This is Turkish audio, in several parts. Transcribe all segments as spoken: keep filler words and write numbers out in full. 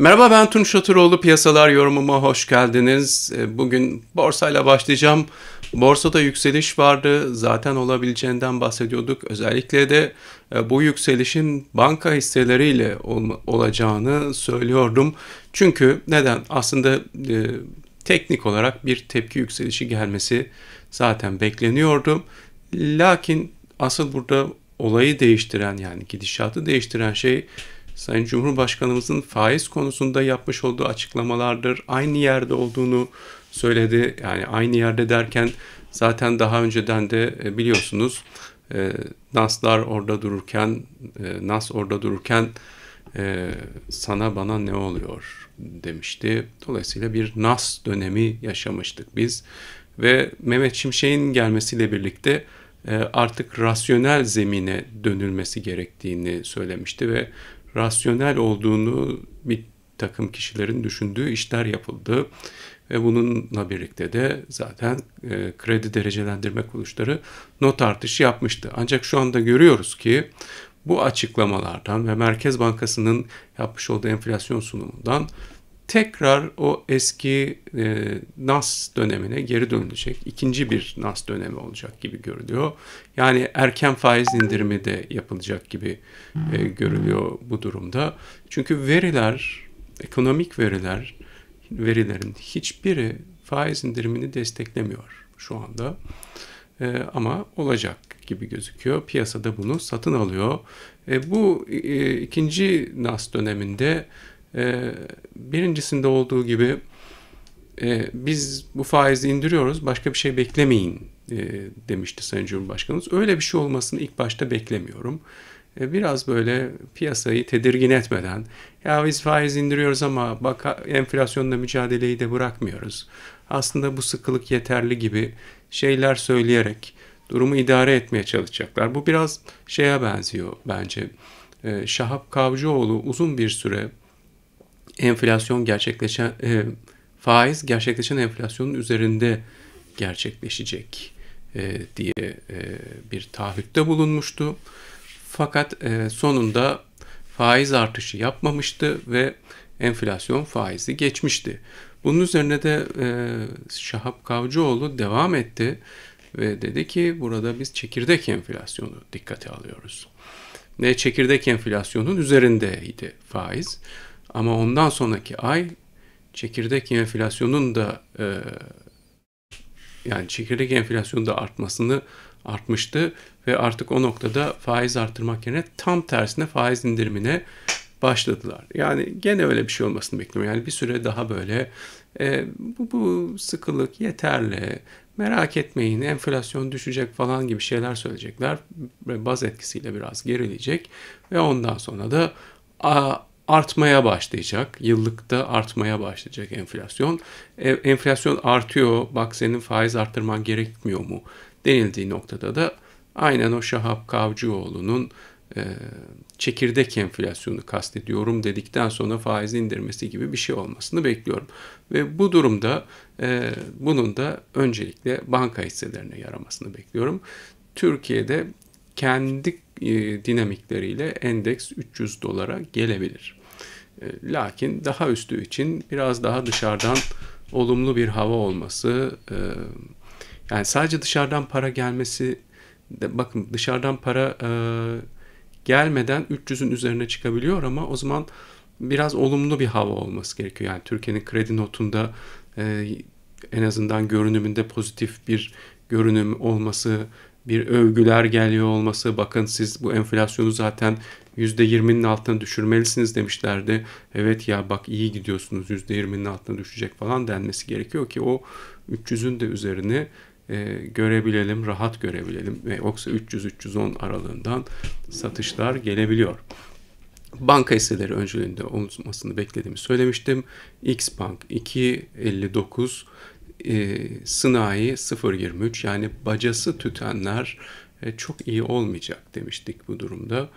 Merhaba, ben Tunç Şatıroğlu. Piyasalar yorumuma hoş geldiniz. E, Bugün borsayla başlayacağım. Borsada yükseliş vardı. Zaten olabileceğinden bahsediyorduk. Özellikle de e, bu yükselişin banka hisseleriyle olma- olacağını söylüyordum. Çünkü neden? Aslında e, teknik olarak bir tepki yükselişi gelmesi zaten bekleniyordu. Lakin asıl burada olayı değiştiren, yani gidişatı değiştiren şey Sayın Cumhurbaşkanımızın faiz konusunda yapmış olduğu açıklamalardır. Aynı yerde olduğunu söyledi. Yani aynı yerde derken zaten daha önceden de e, biliyorsunuz e, Naslar orada dururken, e, Nas orada dururken e, sana bana ne oluyor demişti. Dolayısıyla bir Nas dönemi yaşamıştık biz. Ve Mehmet Şimşek'in gelmesiyle birlikte e, artık rasyonel zemine dönülmesi gerektiğini söylemişti ve rasyonel olduğunu bir takım kişilerin düşündüğü işler yapıldı. Ve bununla birlikte de zaten e, kredi derecelendirme kuruluşları not artışı yapmıştı. Ancak şu anda görüyoruz ki bu açıklamalardan ve Merkez Bankası'nın yapmış olduğu enflasyon sunumundan tekrar o eski e, Nas dönemine geri dönülecek. İkinci bir Nas dönemi olacak gibi görülüyor. Yani erken faiz indirimi de yapılacak gibi e, görülüyor bu durumda. Çünkü veriler, ekonomik veriler, verilerin hiçbiri faiz indirimini desteklemiyor şu anda. E, ama olacak gibi gözüküyor. Piyasada bunu satın alıyor. E, bu e, ikinci Nas döneminde e, birincisinde olduğu gibi e, biz bu faizi indiriyoruz, başka bir şey beklemeyin e, demişti Sayın Cumhurbaşkanımız. Öyle bir şey olmasını ilk başta beklemiyorum. E, biraz böyle piyasayı tedirgin etmeden, ya biz faiz indiriyoruz ama bak enflasyonla mücadeleyi de bırakmıyoruz. Aslında bu sıkılık yeterli gibi şeyler söyleyerek durumu idare etmeye çalışacaklar. Bu biraz şeye benziyor bence. E, Şahap Kavcıoğlu uzun bir süre enflasyon gerçekleşen e, faiz gerçekleşen enflasyonun üzerinde gerçekleşecek e, diye e, bir taahhütte bulunmuştu. Fakat e, sonunda faiz artışı yapmamıştı ve enflasyon faizi geçmişti. Bunun üzerine de e, Şahap Kavcıoğlu devam etti ve dedi ki burada biz çekirdek enflasyonu dikkate alıyoruz. Ve çekirdek enflasyonun üzerindeydi faiz. Ama ondan sonraki ay çekirdek enflasyonun da e, yani çekirdek enflasyonun da artmasını artmıştı ve artık o noktada faiz artırmak yerine tam tersine faiz indirimine başladılar. Yani gene öyle bir şey olmasını bekliyorum. Yani bir süre daha böyle e, bu, bu sıkılık yeterli, merak etmeyin enflasyon düşecek falan gibi şeyler söyleyecekler. Baz etkisiyle biraz gerileyecek ve ondan sonra da a, artmaya başlayacak. Yıllıkta artmaya başlayacak enflasyon. E, enflasyon artıyor, bak senin faiz arttırman gerekmiyor mu denildiği noktada da aynen o Şahap Kavcıoğlu'nun e, çekirdek enflasyonu kastediyorum dedikten sonra faiz indirmesi gibi bir şey olmasını bekliyorum. Ve bu durumda e, bunun da öncelikle banka hisselerine yaramasını bekliyorum. Türkiye'de kendi e, dinamikleriyle endeks üç yüz dolara gelebilir. E, lakin daha üstü için biraz daha dışarıdan olumlu bir hava olması, e, yani sadece dışarıdan para gelmesi, de, bakın dışarıdan para e, gelmeden üç yüzün üzerine çıkabiliyor ama o zaman biraz olumlu bir hava olması gerekiyor. Yani Türkiye'nin kredi notunda e, en azından görünümünde pozitif bir görünüm olması, bir övgüler geliyor olması, bakın siz bu enflasyonu zaten yüzde yirminin altına düşürmelisiniz demişlerdi. Evet ya bak iyi gidiyorsunuz, yüzde yirminin altına düşecek falan denmesi gerekiyor ki o üç yüzün de üzerini e, görebilelim, rahat görebilelim. Ve yoksa üç yüz üç yüz on aralığından satışlar gelebiliyor. Banka hisseleri öncülüğünde olmasını beklediğimi söylemiştim. Xbank iki elli dokuz, e, Sınai sıfır yirmi üç, yani bacası tütenler e, çok iyi olmayacak demiştik bu durumda.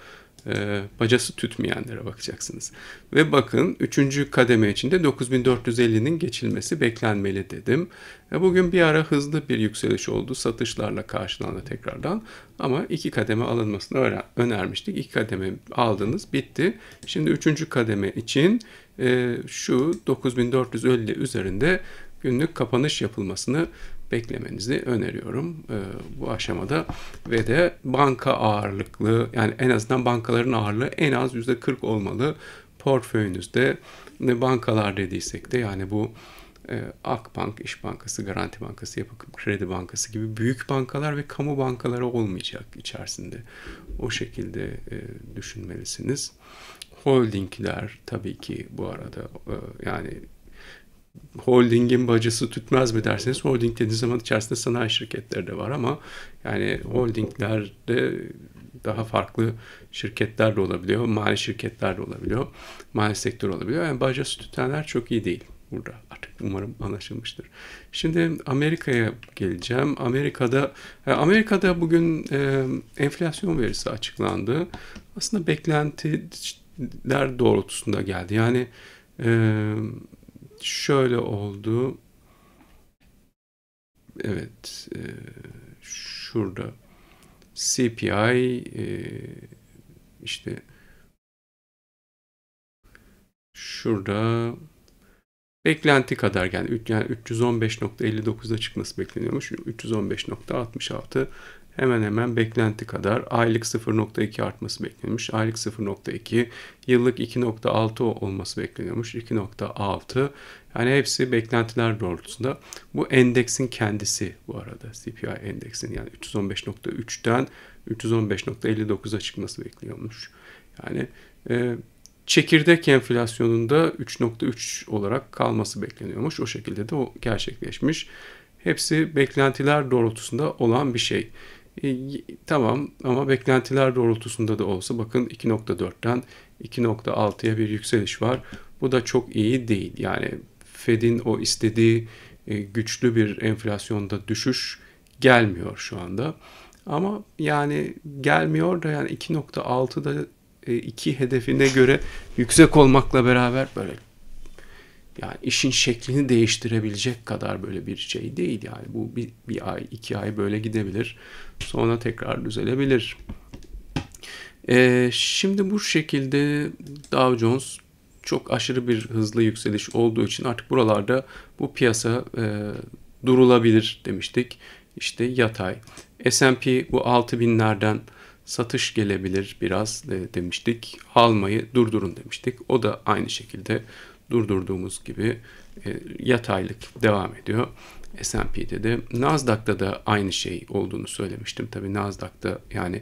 e, bacası tütmeyenlere bakacaksınız. Ve bakın üçüncü kademe içinde dokuz bin dört yüz ellinin geçilmesi beklenmeli dedim. E, bugün bir ara hızlı bir yükseliş oldu. Satışlarla karşılandı tekrardan. Ama iki kademe alınmasını öğren- önermiştik. İki kademe aldınız, bitti. Şimdi üçüncü kademe için e, şu dokuz bin dört yüz elli üzerinde günlük kapanış yapılmasını beklemenizi öneriyorum e, bu aşamada. Ve de banka ağırlıklı, yani en azından bankaların ağırlığı en az yüzde kırk olmalı portföyünüzde. E, bankalar dediysek de yani bu e, Akbank, İş Bankası, Garanti Bankası, Yapı Kredi Bankası gibi büyük bankalar ve kamu bankaları olmayacak içerisinde. O şekilde e, düşünmelisiniz. Holdingler tabii ki bu arada e, yani holdingin bacısı tütmez mi derseniz, holding dediğiniz zaman içerisinde sanayi şirketleri de var ama yani holdinglerde daha farklı şirketler de olabiliyor, mali şirketler de olabiliyor, mali sektör olabiliyor. Yani bacası tütenler çok iyi değil burada, artık umarım anlaşılmıştır. Şimdi Amerika'ya geleceğim. Amerika'da Amerika'da bugün e, enflasyon verisi açıklandı. Aslında beklentiler doğrultusunda geldi. Yani e, şöyle oldu. Evet, e, şurada C P I e, işte şurada beklenti kadar geldi. Yani üç yüz on beş nokta elli dokuz'a çıkması bekleniyormuş. üç yüz on beş nokta altmış altı hemen hemen beklenti kadar. Aylık sıfır nokta iki artması bekleniyormuş. Aylık sıfır nokta iki, yıllık iki nokta altı olması bekleniyormuş. iki nokta altı. Yani hepsi beklentiler doğrultusunda. Bu endeksin kendisi bu arada. C P I endeksin yani üç yüz on beş nokta üçten üç yüz on beş nokta elli dokuz'a çıkması bekleniyormuş. Yani e, çekirdek enflasyonunda üç nokta üç olarak kalması bekleniyormuş. O şekilde de o gerçekleşmiş. Hepsi beklentiler doğrultusunda olan bir şey. E, tamam ama beklentiler doğrultusunda da olsa bakın iki nokta dörtten iki nokta altıya bir yükseliş var. Bu da çok iyi değil. Yani Fed'in o istediği e, güçlü bir enflasyonda düşüş gelmiyor şu anda. Ama yani gelmiyor da yani iki nokta altıda iki hedefine göre yüksek olmakla beraber böyle yani işin şeklini değiştirebilecek kadar böyle bir şey değil yani. Bu bir, bir ay, iki ay böyle gidebilir. Sonra tekrar düzelebilir. Ee, şimdi bu şekilde Dow Jones çok aşırı bir hızlı yükseliş olduğu için artık buralarda bu piyasa e, durulabilir demiştik. İşte yatay. S and P bu altı binlerden satış gelebilir biraz e, demiştik. Almayı durdurun demiştik. O da aynı şekilde durdurduğumuz gibi e, yataylık devam ediyor. S and P'de de Nasdaq'ta da aynı şey olduğunu söylemiştim. Tabii Nasdaq'ta yani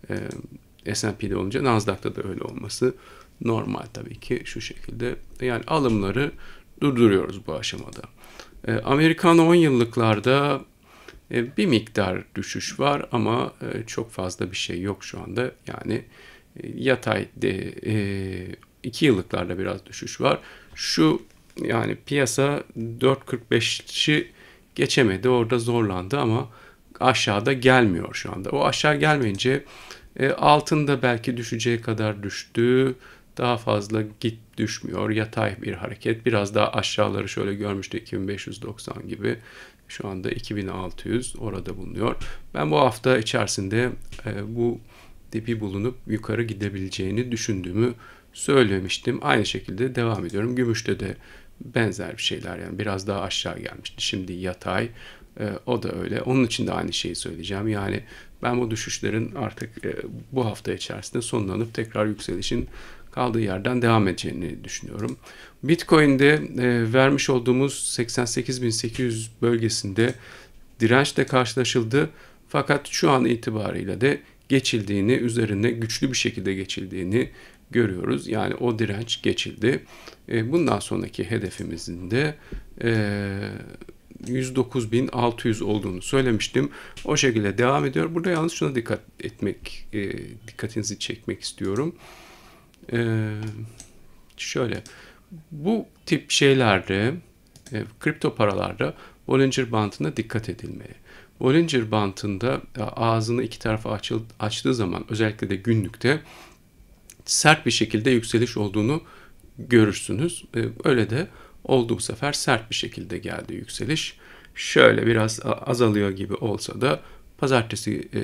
e, S and P'de olunca Nasdaq'ta da öyle olması normal tabii ki şu şekilde. Yani alımları durduruyoruz bu aşamada. E, Amerikan on yıllıklarda e, bir miktar düşüş var ama e, çok fazla bir şey yok şu anda. Yani e, yatay de e, iki yıllıklarda biraz düşüş var. Şu yani piyasa dört kırk beşi geçemedi. Orada zorlandı ama aşağıda gelmiyor şu anda. O aşağı gelmeyince e, altında belki düşeceği kadar düştü. Daha fazla git düşmüyor. Yatay bir hareket. Biraz daha aşağıları şöyle görmüştü iki bin beş yüz doksan gibi. Şu anda iki bin altı yüz orada bulunuyor. Ben bu hafta içerisinde e, bu dibi bulunup yukarı gidebileceğini düşündüğümü söylemiştim. Aynı şekilde devam ediyorum. Gümüşte de benzer bir şeyler yani biraz daha aşağı gelmişti. Şimdi yatay. E, o da öyle. Onun için de aynı şeyi söyleyeceğim. Yani ben bu düşüşlerin artık e, bu hafta içerisinde sonlanıp tekrar yükselişin kaldığı yerden devam edeceğini düşünüyorum. Bitcoin'de e, vermiş olduğumuz seksen sekiz bin sekiz yüz bölgesinde dirençle karşılaşıldı. Fakat şu an itibariyle de geçildiğini, üzerine güçlü bir şekilde geçildiğini görüyoruz. Yani o direnç geçildi. E, bundan sonraki hedefimizin de e, yüz dokuz bin altı yüz olduğunu söylemiştim. O şekilde devam ediyor. Burada yalnız şuna dikkat etmek, e, dikkatinizi çekmek istiyorum. Ee, şöyle bu tip şeylerde e, kripto paralarda Bollinger Bandına dikkat edilmeli. Bollinger Bandında e, ağzını iki tarafa açıl, açtığı zaman özellikle de günlükte sert bir şekilde yükseliş olduğunu görürsünüz. E, öyle de oldu bu sefer, sert bir şekilde geldi yükseliş. Şöyle biraz azalıyor gibi olsa da pazartesi e,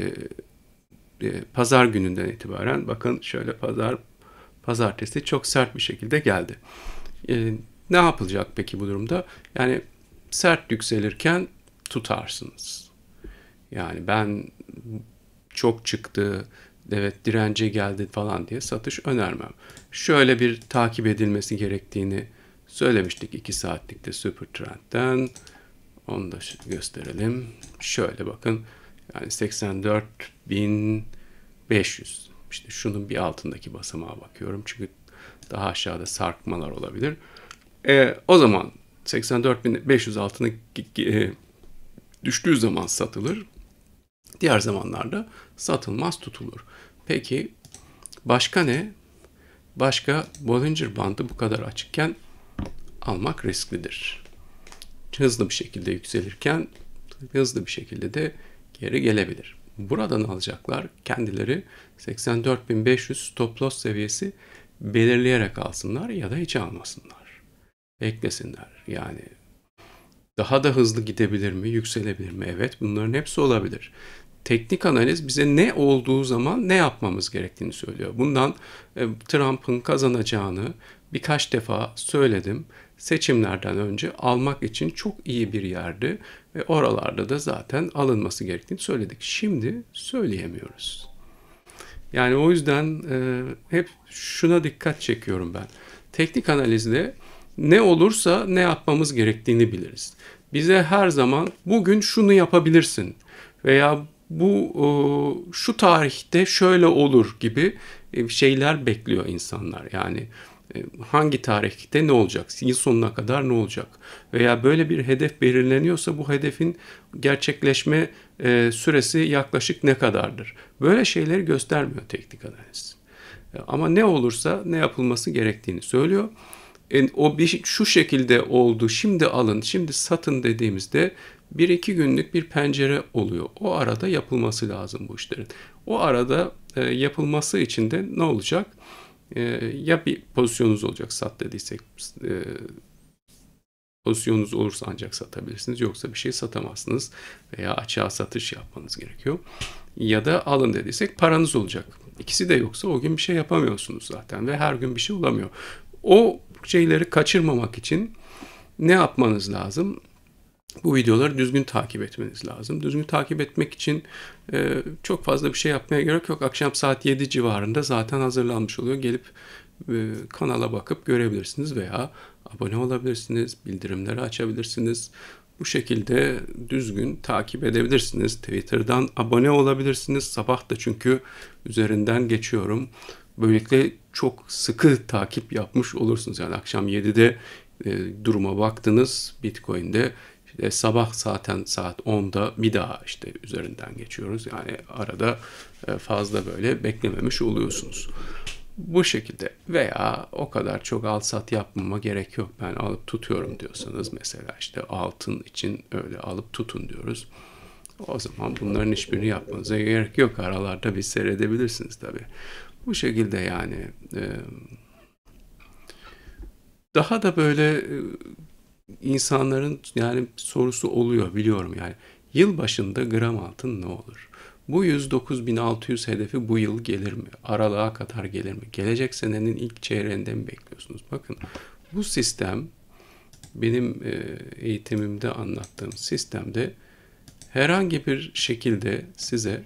e, pazar gününden itibaren bakın şöyle pazar pazartesi çok sert bir şekilde geldi. E, ne yapılacak peki bu durumda? Yani sert yükselirken tutarsınız. Yani ben çok çıktı, evet dirence geldi falan diye satış önermem. Şöyle bir takip edilmesi gerektiğini söylemiştik iki saatlikte Super Trend'den. Onu da gösterelim. Şöyle bakın. Yani seksen dört bin beş yüz. İşte şunun bir altındaki basamağa bakıyorum. Çünkü daha aşağıda sarkmalar olabilir. E, o zaman seksen dört bin beş yüz altına e, düştüğü zaman satılır. Diğer zamanlarda satılmaz, tutulur. Peki başka ne? Başka Bollinger Bandı bu kadar açıkken almak risklidir. Hızlı bir şekilde yükselirken hızlı bir şekilde de geri gelebilir. Buradan alacaklar kendileri seksen dört bin beş yüz stop loss seviyesi belirleyerek alsınlar ya da hiç almasınlar. Beklesinler. Yani daha da hızlı gidebilir mi, yükselebilir mi? Evet, bunların hepsi olabilir. Teknik analiz bize ne olduğu zaman ne yapmamız gerektiğini söylüyor. Bundan e, Trump'ın kazanacağını birkaç defa söyledim. Seçimlerden önce almak için çok iyi bir yerdi ve oralarda da zaten alınması gerektiğini söyledik. Şimdi söyleyemiyoruz. Yani o yüzden e, hep şuna dikkat çekiyorum ben. Teknik analizde ne olursa ne yapmamız gerektiğini biliriz. Bize her zaman bugün şunu yapabilirsin veya bu o, şu tarihte şöyle olur gibi şeyler bekliyor insanlar. Yani hangi tarihte ne olacak, yıl sonuna kadar ne olacak veya böyle bir hedef belirleniyorsa bu hedefin gerçekleşme e, süresi yaklaşık ne kadardır? Böyle şeyleri göstermiyor teknik analiz. Ama ne olursa ne yapılması gerektiğini söylüyor. E, o bir şu şekilde oldu, şimdi alın, şimdi satın dediğimizde bir iki günlük bir pencere oluyor. O arada yapılması lazım bu işlerin. O arada e, yapılması için de ne olacak? E, ya bir pozisyonunuz olacak, sat dediysek e, pozisyonunuz olursa ancak satabilirsiniz. Yoksa bir şey satamazsınız veya açığa satış yapmanız gerekiyor. Ya da alın dediysek paranız olacak. İkisi de yoksa o gün bir şey yapamıyorsunuz zaten ve her gün bir şey olamıyor. O şeyleri kaçırmamak için ne yapmanız lazım? Bu videoları düzgün takip etmeniz lazım. Düzgün takip etmek için e, çok fazla bir şey yapmaya gerek yok. Akşam saat yedi civarında zaten hazırlanmış oluyor. Gelip e, kanala bakıp görebilirsiniz veya abone olabilirsiniz, bildirimleri açabilirsiniz. Bu şekilde düzgün takip edebilirsiniz. Twitter'dan abone olabilirsiniz. Sabah da çünkü üzerinden geçiyorum. Böylelikle çok sıkı takip yapmış olursunuz. Yani akşam yedide e, duruma baktınız Bitcoin'de. İşte sabah zaten saat onda bir daha işte üzerinden geçiyoruz. Yani arada e, fazla böyle beklememiş oluyorsunuz. Bu şekilde veya o kadar çok al sat yapmama gerek yok. Ben alıp tutuyorum diyorsanız mesela işte altın için öyle alıp tutun diyoruz. O zaman bunların hiçbirini yapmanıza gerek yok. Aralarda bir seyredebilirsiniz tabii. Bu şekilde yani e, daha da böyle e, insanların yani sorusu oluyor biliyorum yani. Yıl başında gram altın ne olur? Bu yüz dokuz bin altı yüz hedefi bu yıl gelir mi? Aralığa kadar gelir mi? Gelecek senenin ilk çeyreğinde mi bekliyorsunuz? Bakın bu sistem benim eğitimimde anlattığım sistemde herhangi bir şekilde size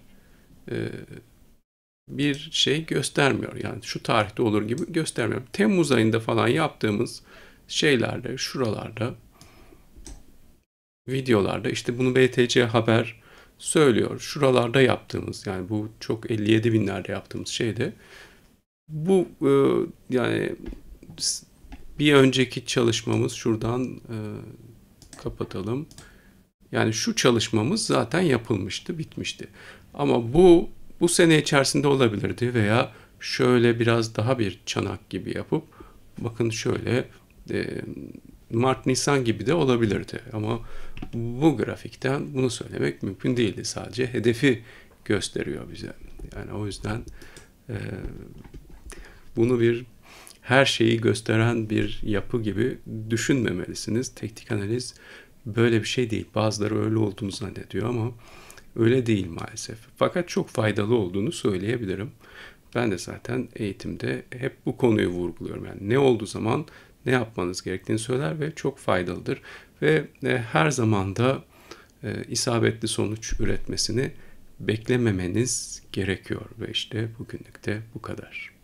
bir şey göstermiyor. Yani şu tarihte olur gibi göstermiyor. Temmuz ayında falan yaptığımız şeylerde, şuralarda, videolarda işte bunu B T C Haber söylüyor. Şuralarda yaptığımız yani bu çok elli yedi binlerde yaptığımız şeyde bu e, yani bir önceki çalışmamız şuradan e, kapatalım. Yani şu çalışmamız zaten yapılmıştı, bitmişti. Ama bu bu sene içerisinde olabilirdi veya şöyle biraz daha bir çanak gibi yapıp bakın şöyle e, Mart Nisan gibi de olabilirdi. Ama bu grafikten bunu söylemek mümkün değildi. Sadece hedefi gösteriyor bize. Yani o yüzden e, bunu bir her şeyi gösteren bir yapı gibi düşünmemelisiniz. Teknik analiz böyle bir şey değil. Bazıları öyle olduğunu zannediyor ama öyle değil maalesef. Fakat çok faydalı olduğunu söyleyebilirim. Ben de zaten eğitimde hep bu konuyu vurguluyorum. Yani ne olduğu zaman ne yapmanız gerektiğini söyler ve çok faydalıdır. Ve e, her zaman da e, isabetli sonuç üretmesini beklememeniz gerekiyor. Ve işte bugünlük de bu kadar.